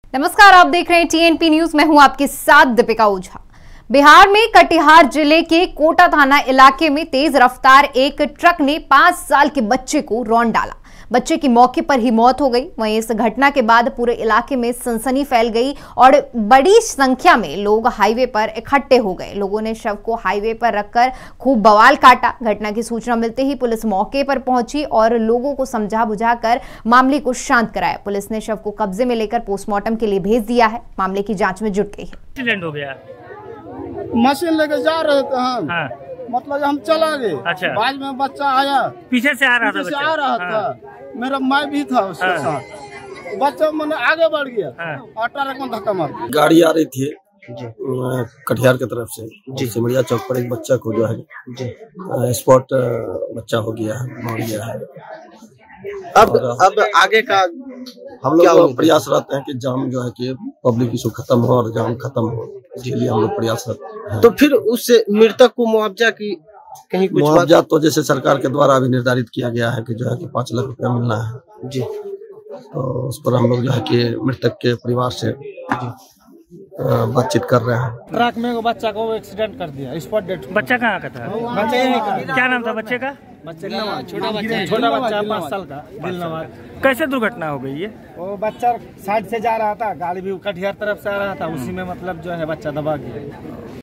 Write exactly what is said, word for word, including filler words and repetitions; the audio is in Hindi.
नमस्कार, आप देख रहे हैं टीएनपी न्यूज। मैं हूं आपके साथ दीपिका ओझा। बिहार में कटिहार जिले के कोटा थाना इलाके में तेज रफ्तार एक ट्रक ने पांच साल के बच्चे को रौंद डाला। बच्चे की मौके पर ही मौत हो गई। वहीं इस घटना के बाद पूरे इलाके में सनसनी फैल गई और बड़ी संख्या में लोग हाईवे पर इकट्ठे हो गए। लोगों ने शव को हाईवे पर रखकर खूब बवाल काटा। घटना की सूचना मिलते ही पुलिस मौके पर पहुंची और लोगों को समझा बुझाकर मामले को शांत कराया। पुलिस ने शव को कब्जे में लेकर पोस्टमार्टम के लिए भेज दिया है। मामले की जांच में जुट गई है। एक्सीडेंट हो गया, मशीन लेके जा रहे थे हम। हाँ। मतलब हम चला गए। अच्छा। बाद में बच्चा आया, पीछे से आ रहा था, पीछे से आ रहा हाँ। था। मेरा माँ भी था उसके हाँ। साथ। बच्चा मैंने आगे बढ़ गया हाँ। और ट्रक में धक्का मार दिया। गाड़ी आ रही थी कटिहार की तरफ से जी सिमरिया चौक पर एक बच्चा को जो है स्पॉट बच्चा हो गया है, मर गया है। अब अब आगे का हम लोग प्रयास रहते हैं कि जाम जो है कि पब्लिक इशू खत्म हो और जाम खत्म हो, इसलिए हम लोग प्रयासरत हैं। तो फिर उस मृतक को मुआवजा की कहीं कुछ मुआवजा तो जैसे सरकार के द्वारा अभी निर्धारित किया गया है कि जो है कि पाँच लाख रुपया मिलना है जी। तो उस पर हम लोग जो है कि मृतक के परिवार से बातचीत कर रहे हैं। ट्रक में वो बच्चा को एक्सीडेंट कर दिया, स्पॉट डेथ। बच्चा कहाँ का था? बच्चा क्या नाम था बच्चे का? बच्चे का छोटा बच्चा छोटा बच्चा पाँच साल का दिलनवाज। कैसे दुर्घटना हो गई ये? वो बच्चा साइड से जा रहा था, गाड़ी भी कटिहार तरफ से आ रहा था, उसी में मतलब जो है बच्चा दबा गया।